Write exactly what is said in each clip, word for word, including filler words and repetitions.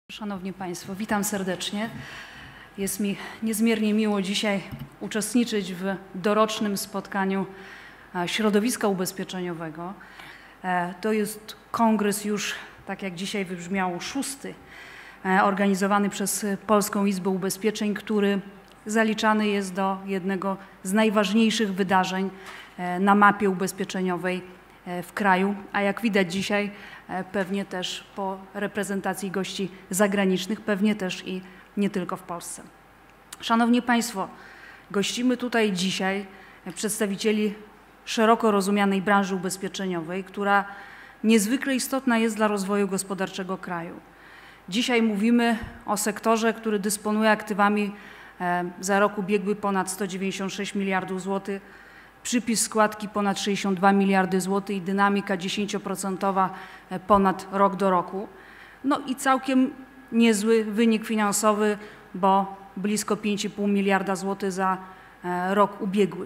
Szanowni Państwo, witam serdecznie. Jest mi niezmiernie miło dzisiaj uczestniczyć w dorocznym spotkaniu środowiska ubezpieczeniowego. To jest kongres już, tak jak dzisiaj wybrzmiało, szósty, organizowany przez Polską Izbę Ubezpieczeń, który zaliczany jest do jednego z najważniejszych wydarzeń na mapie ubezpieczeniowej w kraju, a jak widać dzisiaj pewnie też po reprezentacji gości zagranicznych, pewnie też i nie tylko w Polsce. Szanowni Państwo, gościmy tutaj dzisiaj przedstawicieli szeroko rozumianej branży ubezpieczeniowej, która niezwykle istotna jest dla rozwoju gospodarczego kraju. Dzisiaj mówimy o sektorze, który dysponuje aktywami za rok ubiegły ponad sto dziewięćdziesiąt sześć miliardów złotych, przypis składki ponad sześćdziesiąt dwa miliardy złotych i dynamika dziesięcioprocentowa ponad rok do roku. No i całkiem niezły wynik finansowy, bo blisko pięć i pół miliarda złotych za rok ubiegły.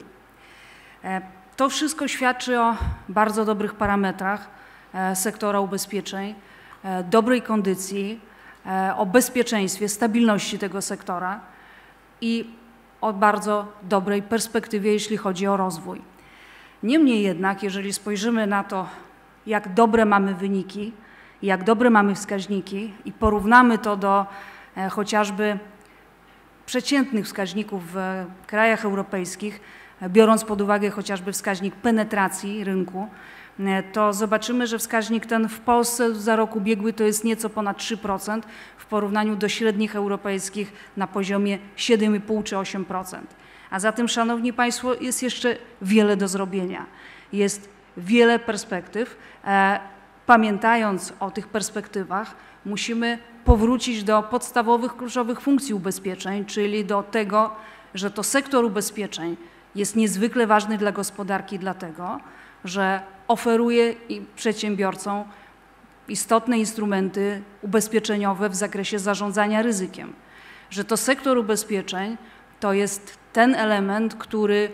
To wszystko świadczy o bardzo dobrych parametrach sektora ubezpieczeń, dobrej kondycji, o bezpieczeństwie, stabilności tego sektora i o bardzo dobrej perspektywie, jeśli chodzi o rozwój. Niemniej jednak, jeżeli spojrzymy na to, jak dobre mamy wyniki, jak dobre mamy wskaźniki i porównamy to do e, chociażby przeciętnych wskaźników w krajach europejskich, biorąc pod uwagę chociażby wskaźnik penetracji rynku, e, to zobaczymy, że wskaźnik ten w Polsce za rok ubiegły to jest nieco ponad trzy procent w porównaniu do średnich europejskich na poziomie siedem i pół czy osiem procent. A zatem, Szanowni Państwo, jest jeszcze wiele do zrobienia. Jest wiele perspektyw. E, pamiętając o tych perspektywach, musimy powrócić do podstawowych, kluczowych funkcji ubezpieczeń, czyli do tego, że to sektor ubezpieczeń jest niezwykle ważny dla gospodarki, dlatego że oferuje przedsiębiorcom istotne instrumenty ubezpieczeniowe w zakresie zarządzania ryzykiem, że to sektor ubezpieczeń to jest ten element, który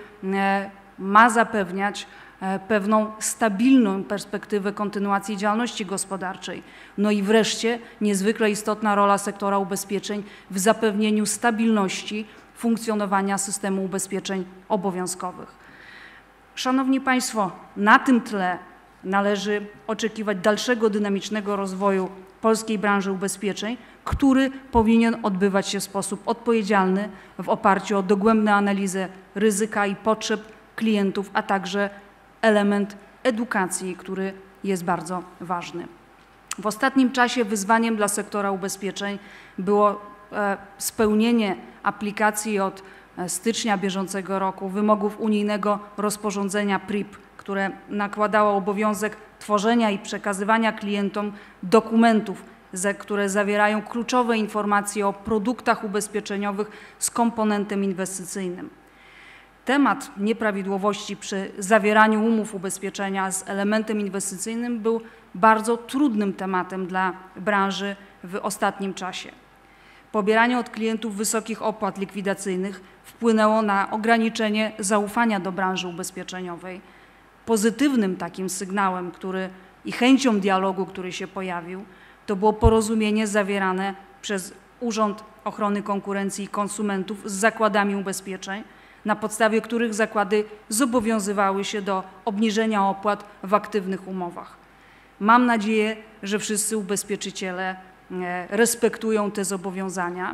ma zapewniać pewną stabilną perspektywę kontynuacji działalności gospodarczej. No i wreszcie niezwykle istotna rola sektora ubezpieczeń w zapewnieniu stabilności funkcjonowania systemu ubezpieczeń obowiązkowych. Szanowni Państwo, na tym tle należy oczekiwać dalszego dynamicznego rozwoju polskiej branży ubezpieczeń, który powinien odbywać się w sposób odpowiedzialny w oparciu o dogłębną analizę ryzyka i potrzeb klientów, a także element edukacji, który jest bardzo ważny. W ostatnim czasie wyzwaniem dla sektora ubezpieczeń było spełnienie aplikacji od stycznia bieżącego roku wymogów unijnego rozporządzenia P R I P, które nakładało obowiązek tworzenia i przekazywania klientom dokumentów, które zawierają kluczowe informacje o produktach ubezpieczeniowych z komponentem inwestycyjnym. Temat nieprawidłowości przy zawieraniu umów ubezpieczenia z elementem inwestycyjnym był bardzo trudnym tematem dla branży w ostatnim czasie. Pobieranie od klientów wysokich opłat likwidacyjnych wpłynęło na ograniczenie zaufania do branży ubezpieczeniowej. Pozytywnym takim sygnałem, który i chęcią dialogu, który się pojawił, to było porozumienie zawierane przez Urząd Ochrony Konkurencji i Konsumentów z zakładami ubezpieczeń, na podstawie których zakłady zobowiązywały się do obniżenia opłat w aktywnych umowach. Mam nadzieję, że wszyscy ubezpieczyciele respektują te zobowiązania,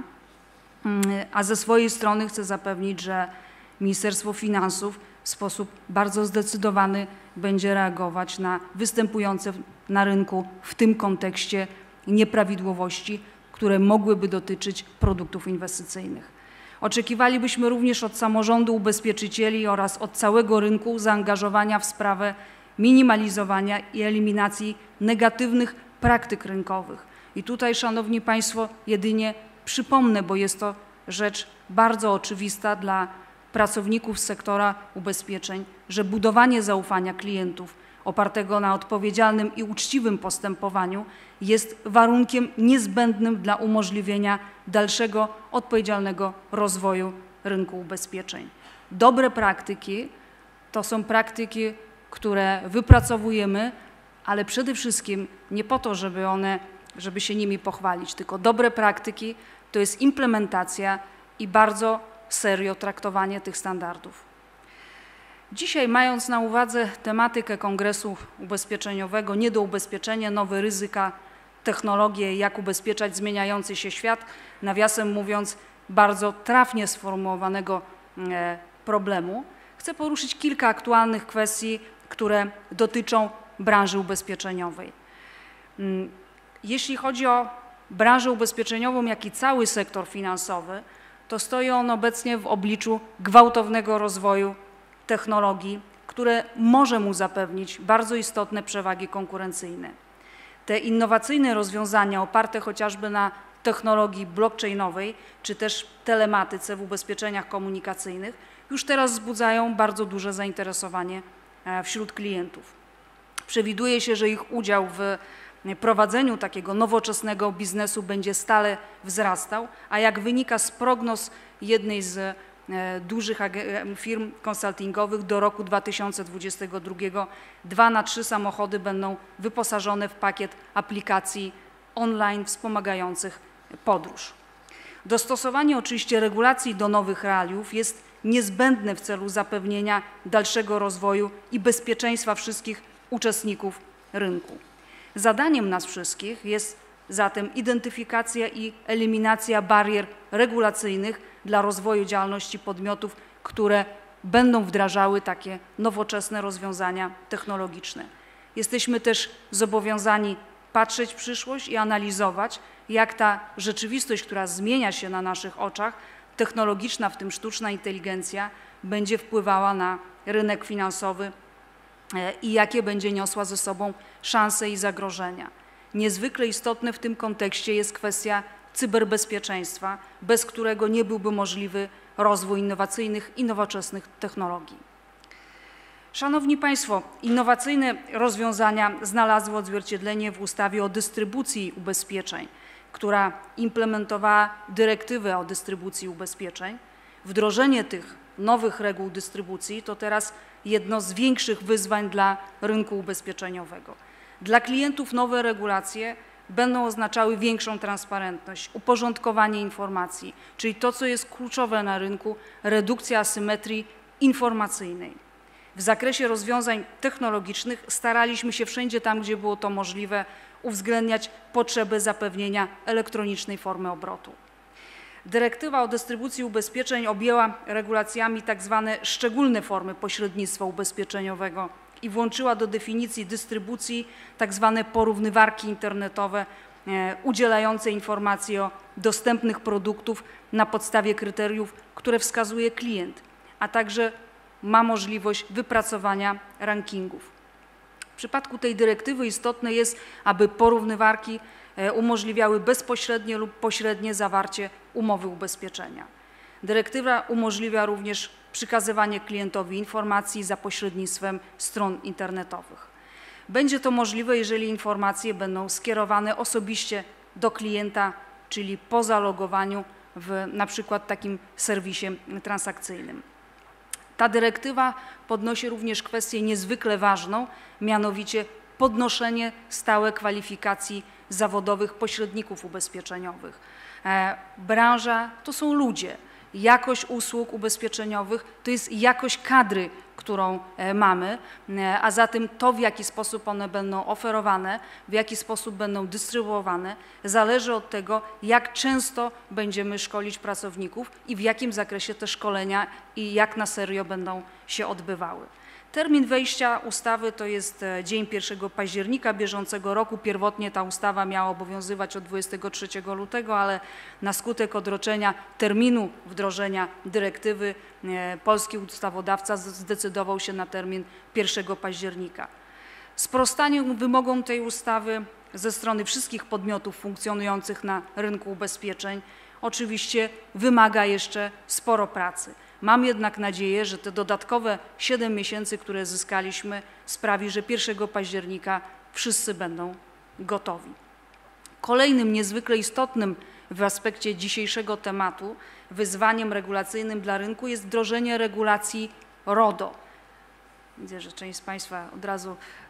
a ze swojej strony chcę zapewnić, że Ministerstwo Finansów w sposób bardzo zdecydowany będzie reagować na występujące na rynku w tym kontekście nieprawidłowości, które mogłyby dotyczyć produktów inwestycyjnych. Oczekiwalibyśmy również od samorządu ubezpieczycieli oraz od całego rynku zaangażowania w sprawę minimalizowania i eliminacji negatywnych praktyk rynkowych. I tutaj, Szanowni Państwo, jedynie przypomnę, bo jest to rzecz bardzo oczywista dla pracowników sektora ubezpieczeń, że budowanie zaufania klientów opartego na odpowiedzialnym i uczciwym postępowaniu jest warunkiem niezbędnym dla umożliwienia dalszego odpowiedzialnego rozwoju rynku ubezpieczeń. Dobre praktyki to są praktyki, które wypracowujemy, ale przede wszystkim nie po to, żeby one żeby się nimi pochwalić, tylko dobre praktyki to jest implementacja i bardzo serio traktowanie tych standardów. Dzisiaj, mając na uwadze tematykę Kongresu Ubezpieczeniowego, niedoubezpieczenie, nowe ryzyka, technologie, jak ubezpieczać zmieniający się świat, nawiasem mówiąc, bardzo trafnie sformułowanego problemu, chcę poruszyć kilka aktualnych kwestii, które dotyczą branży ubezpieczeniowej. Jeśli chodzi o branżę ubezpieczeniową, jak i cały sektor finansowy, to stoi on obecnie w obliczu gwałtownego rozwoju technologii, które może mu zapewnić bardzo istotne przewagi konkurencyjne. Te innowacyjne rozwiązania oparte chociażby na technologii blockchainowej czy też telematyce w ubezpieczeniach komunikacyjnych już teraz wzbudzają bardzo duże zainteresowanie wśród klientów. Przewiduje się, że ich udział w prowadzeniu takiego nowoczesnego biznesu będzie stale wzrastał, a jak wynika z prognoz jednej z dużych firm konsultingowych, do roku dwa tysiące dwudziestego drugiego dwa na trzy samochody będą wyposażone w pakiet aplikacji online wspomagających podróż. Dostosowanie oczywiście regulacji do nowych realiów jest niezbędne w celu zapewnienia dalszego rozwoju i bezpieczeństwa wszystkich uczestników rynku. Zadaniem nas wszystkich jest zatem identyfikacja i eliminacja barier regulacyjnych dla rozwoju działalności podmiotów, które będą wdrażały takie nowoczesne rozwiązania technologiczne. Jesteśmy też zobowiązani patrzeć w przyszłość i analizować, jak ta rzeczywistość, która zmienia się na naszych oczach, technologiczna, w tym sztuczna inteligencja, będzie wpływała na rynek finansowy i jakie będzie niosła ze sobą szanse i zagrożenia. Niezwykle istotne w tym kontekście jest kwestia cyberbezpieczeństwa, bez którego nie byłby możliwy rozwój innowacyjnych i nowoczesnych technologii. Szanowni Państwo, innowacyjne rozwiązania znalazły odzwierciedlenie w ustawie o dystrybucji ubezpieczeń, która implementowała dyrektywę o dystrybucji ubezpieczeń. Wdrożenie tych nowych reguł dystrybucji to teraz jedno z większych wyzwań dla rynku ubezpieczeniowego. Dla klientów nowe regulacje będą oznaczały większą transparentność, uporządkowanie informacji, czyli to, co jest kluczowe na rynku, redukcja asymetrii informacyjnej. W zakresie rozwiązań technologicznych staraliśmy się wszędzie tam, gdzie było to możliwe, uwzględniać potrzebę zapewnienia elektronicznej formy obrotu. Dyrektywa o dystrybucji ubezpieczeń objęła regulacjami tak zwane szczególne formy pośrednictwa ubezpieczeniowego i włączyła do definicji dystrybucji tak zwane porównywarki internetowe e, udzielające informacji o dostępnych produktów na podstawie kryteriów, które wskazuje klient, a także ma możliwość wypracowania rankingów. W przypadku tej dyrektywy istotne jest, aby porównywarki umożliwiały bezpośrednie lub pośrednie zawarcie umowy ubezpieczenia. Dyrektywa umożliwia również przekazywanie klientowi informacji za pośrednictwem stron internetowych. Będzie to możliwe, jeżeli informacje będą skierowane osobiście do klienta, czyli po zalogowaniu w na przykład takim serwisie transakcyjnym. Ta dyrektywa podnosi również kwestię niezwykle ważną, mianowicie podnoszenie stałe kwalifikacji zawodowych pośredników ubezpieczeniowych. Branża to są ludzie. Jakość usług ubezpieczeniowych to jest jakość kadry, którą mamy, a zatem to, w jaki sposób one będą oferowane, w jaki sposób będą dystrybuowane, zależy od tego, jak często będziemy szkolić pracowników i w jakim zakresie te szkolenia i jak na serio będą się odbywały. Termin wejścia ustawy to jest dzień pierwszego października bieżącego roku. Pierwotnie ta ustawa miała obowiązywać od dwudziestego trzeciego lutego, ale na skutek odroczenia terminu wdrożenia dyrektywy polski ustawodawca zdecydował się na termin pierwszego października. Sprostanie wymogom tej ustawy ze strony wszystkich podmiotów funkcjonujących na rynku ubezpieczeń oczywiście wymaga jeszcze sporo pracy. Mam jednak nadzieję, że te dodatkowe siedem miesięcy, które zyskaliśmy, sprawi, że pierwszego października wszyscy będą gotowi. Kolejnym niezwykle istotnym w aspekcie dzisiejszego tematu wyzwaniem regulacyjnym dla rynku jest wdrożenie regulacji RODO. Widzę, że część z Państwa od razu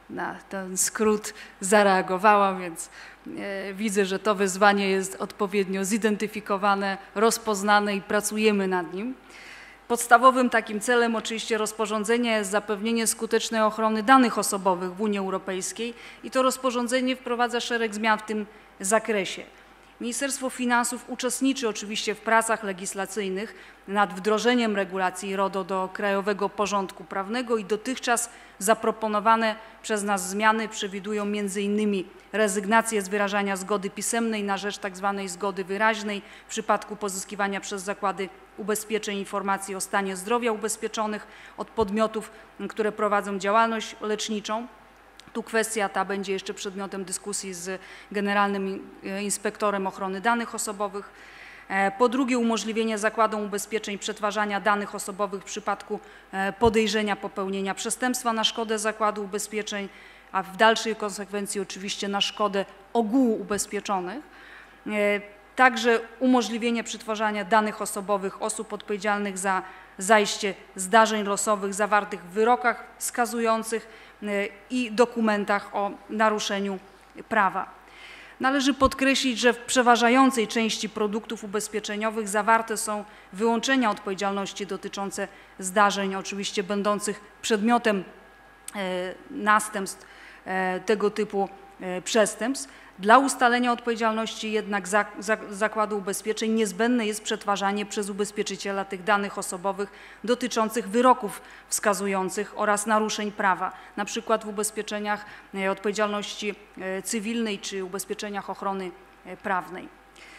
na ten skrót zareagowała, więc widzę, że to wyzwanie jest odpowiednio zidentyfikowane, rozpoznane i pracujemy nad nim. Podstawowym takim celem oczywiście rozporządzenia jest zapewnienie skutecznej ochrony danych osobowych w Unii Europejskiej i to rozporządzenie wprowadza szereg zmian w tym zakresie. Ministerstwo Finansów uczestniczy oczywiście w pracach legislacyjnych nad wdrożeniem regulacji RODO do krajowego porządku prawnego i dotychczas zaproponowane przez nas zmiany przewidują między innymi rezygnację z wyrażania zgody pisemnej na rzecz tzw. zgody wyraźnej w przypadku pozyskiwania przez zakłady ubezpieczeń informacji o stanie zdrowia ubezpieczonych od podmiotów, które prowadzą działalność leczniczą. Tu kwestia ta będzie jeszcze przedmiotem dyskusji z Generalnym Inspektorem Ochrony Danych Osobowych. Po drugie, umożliwienie zakładom ubezpieczeń przetwarzania danych osobowych w przypadku podejrzenia popełnienia przestępstwa na szkodę zakładu ubezpieczeń, a w dalszej konsekwencji oczywiście na szkodę ogółu ubezpieczonych. Także umożliwienie przetwarzania danych osobowych osób odpowiedzialnych za zajście zdarzeń losowych zawartych w wyrokach skazujących i dokumentach o naruszeniu prawa. Należy podkreślić, że w przeważającej części produktów ubezpieczeniowych zawarte są wyłączenia odpowiedzialności dotyczące zdarzeń, oczywiście będących przedmiotem następstw tego typu przestępstw. Dla ustalenia odpowiedzialności jednak za, za, zakładu ubezpieczeń niezbędne jest przetwarzanie przez ubezpieczyciela tych danych osobowych dotyczących wyroków wskazujących oraz naruszeń prawa, na przykład w ubezpieczeniach odpowiedzialności cywilnej czy ubezpieczeniach ochrony prawnej.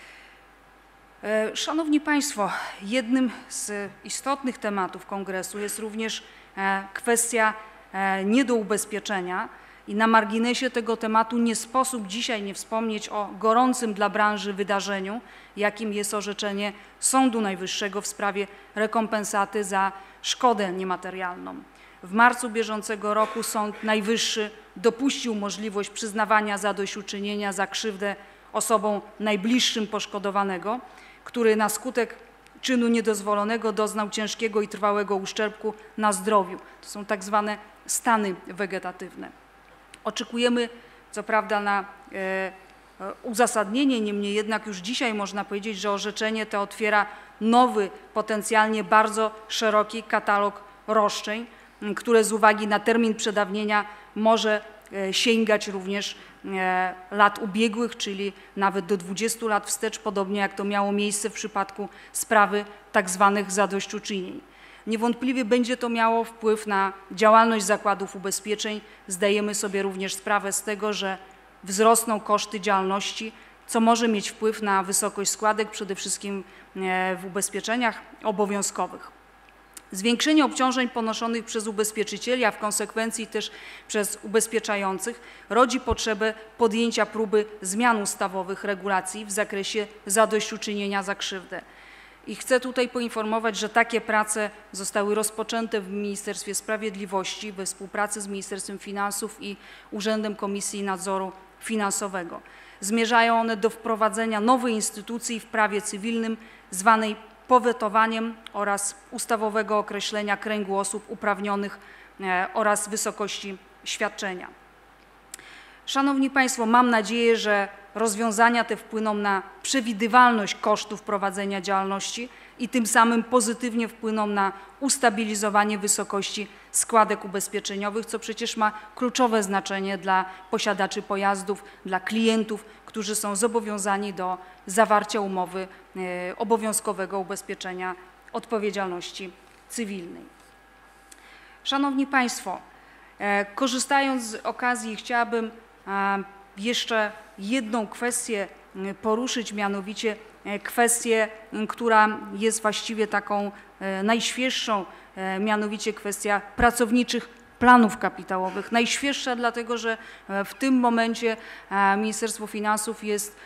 Szanowni Państwo, jednym z istotnych tematów kongresu jest również kwestia niedoubezpieczenia. I na marginesie tego tematu nie sposób dzisiaj nie wspomnieć o gorącym dla branży wydarzeniu, jakim jest orzeczenie Sądu Najwyższego w sprawie rekompensaty za szkodę niematerialną. W marcu bieżącego roku Sąd Najwyższy dopuścił możliwość przyznawania zadośćuczynienia za krzywdę osobom najbliższym poszkodowanego, który na skutek czynu niedozwolonego doznał ciężkiego i trwałego uszczerbku na zdrowiu. To są tak zwane stany wegetatywne. Oczekujemy co prawda na e, uzasadnienie, niemniej jednak już dzisiaj można powiedzieć, że orzeczenie to otwiera nowy, potencjalnie bardzo szeroki katalog roszczeń, które z uwagi na termin przedawnienia może e, sięgać również e, lat ubiegłych, czyli nawet do dwudziestu lat wstecz, podobnie jak to miało miejsce w przypadku sprawy tak zwanych zadośćuczynień. Niewątpliwie będzie to miało wpływ na działalność zakładów ubezpieczeń. Zdajemy sobie również sprawę z tego, że wzrosną koszty działalności, co może mieć wpływ na wysokość składek, przede wszystkim w ubezpieczeniach obowiązkowych. Zwiększenie obciążeń ponoszonych przez ubezpieczycieli, a w konsekwencji też przez ubezpieczających, rodzi potrzebę podjęcia próby zmian ustawowych regulacji w zakresie zadośćuczynienia za krzywdę. I chcę tutaj poinformować, że takie prace zostały rozpoczęte w Ministerstwie Sprawiedliwości we współpracy z Ministerstwem Finansów i Urzędem Komisji Nadzoru Finansowego. Zmierzają one do wprowadzenia nowej instytucji w prawie cywilnym zwanej powetowaniem oraz ustawowego określenia kręgu osób uprawnionych oraz wysokości świadczenia. Szanowni Państwo, mam nadzieję, że rozwiązania te wpłyną na przewidywalność kosztów prowadzenia działalności i tym samym pozytywnie wpłyną na ustabilizowanie wysokości składek ubezpieczeniowych, co przecież ma kluczowe znaczenie dla posiadaczy pojazdów, dla klientów, którzy są zobowiązani do zawarcia umowy obowiązkowego ubezpieczenia odpowiedzialności cywilnej. Szanowni Państwo, korzystając z okazji chciałabym jeszcze jedną kwestię poruszyć, mianowicie kwestię, która jest właściwie taką najświeższą, mianowicie kwestia pracowniczych planów kapitałowych. Najświeższa dlatego, że w tym momencie Ministerstwo Finansów jest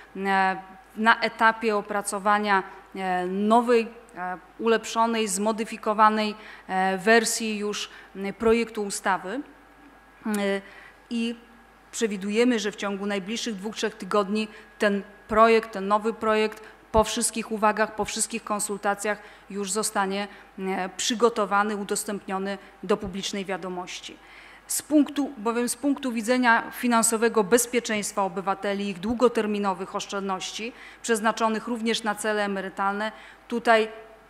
na etapie opracowania nowej, ulepszonej, zmodyfikowanej wersji już projektu ustawy i przewidujemy, że w ciągu najbliższych dwóch, trzech tygodni ten projekt, ten nowy projekt po wszystkich uwagach, po wszystkich konsultacjach już zostanie przygotowany, udostępniony do publicznej wiadomości. Z punktu, bowiem z punktu widzenia finansowego bezpieczeństwa obywateli, ich długoterminowych oszczędności, przeznaczonych również na cele emerytalne, tutaj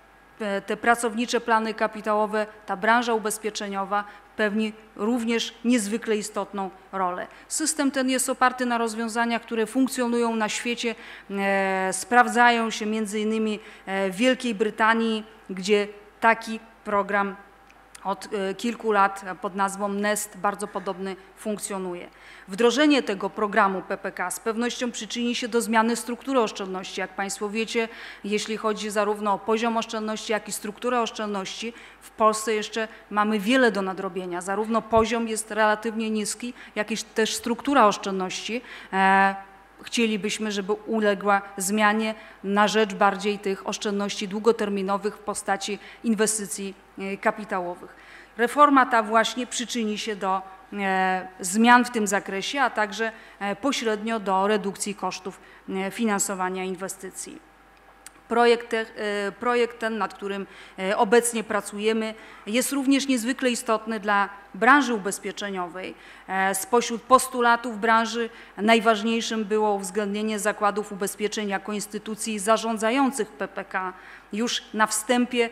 te pracownicze plany kapitałowe, ta branża ubezpieczeniowa pełni również niezwykle istotną rolę. System ten jest oparty na rozwiązaniach, które funkcjonują na świecie, e, sprawdzają się między innymi w Wielkiej Brytanii, gdzie taki program od kilku lat pod nazwą Nest bardzo podobny funkcjonuje. Wdrożenie tego programu P P K z pewnością przyczyni się do zmiany struktury oszczędności. Jak Państwo wiecie, jeśli chodzi zarówno o poziom oszczędności, jak i strukturę oszczędności, w Polsce jeszcze mamy wiele do nadrobienia. Zarówno poziom jest relatywnie niski, jak i też struktura oszczędności. E, Chcielibyśmy, żeby uległa zmianie na rzecz bardziej tych oszczędności długoterminowych w postaci inwestycji kapitałowych. Reforma ta właśnie przyczyni się do e, zmian w tym zakresie, a także e, pośrednio do redukcji kosztów e, finansowania inwestycji. Projekt, te, projekt ten, nad którym obecnie pracujemy, jest również niezwykle istotny dla branży ubezpieczeniowej. Spośród postulatów branży najważniejszym było uwzględnienie zakładów ubezpieczeń jako instytucji zarządzających P P K już na wstępie,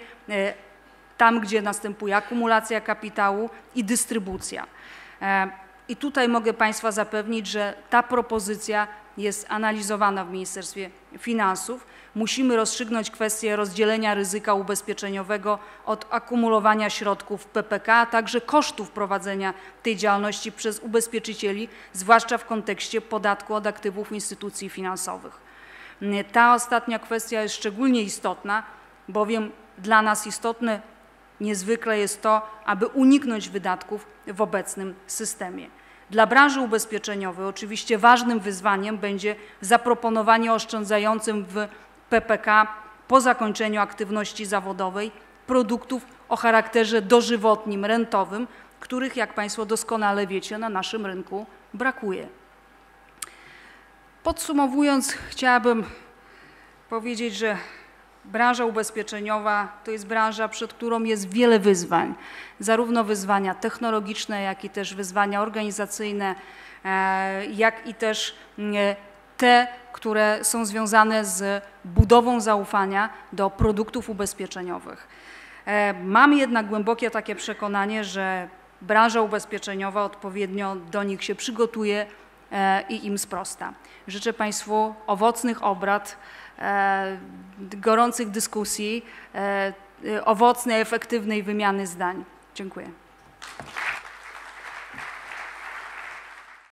tam gdzie następuje akumulacja kapitału i dystrybucja. I tutaj mogę Państwa zapewnić, że ta propozycja jest analizowana w Ministerstwie Finansów. Musimy rozstrzygnąć kwestię rozdzielenia ryzyka ubezpieczeniowego od akumulowania środków P P K, a także kosztów prowadzenia tej działalności przez ubezpieczycieli, zwłaszcza w kontekście podatku od aktywów instytucji finansowych. Ta ostatnia kwestia jest szczególnie istotna, bowiem dla nas istotne niezwykle jest to, aby uniknąć wydatków w obecnym systemie. Dla branży ubezpieczeniowej oczywiście ważnym wyzwaniem będzie zaproponowanie oszczędzającym w P P K po zakończeniu aktywności zawodowej produktów o charakterze dożywotnim, rentowym, których, jak Państwo doskonale wiecie, na naszym rynku brakuje. Podsumowując, chciałabym powiedzieć, że branża ubezpieczeniowa to jest branża, przed którą jest wiele wyzwań, zarówno wyzwania technologiczne, jak i też wyzwania organizacyjne, jak i też te, które są związane z budową zaufania do produktów ubezpieczeniowych. Mam jednak głębokie takie przekonanie, że branża ubezpieczeniowa odpowiednio do nich się przygotuje i im sprosta. Życzę Państwu owocnych obrad, gorących dyskusji, owocnej, efektywnej wymiany zdań. Dziękuję.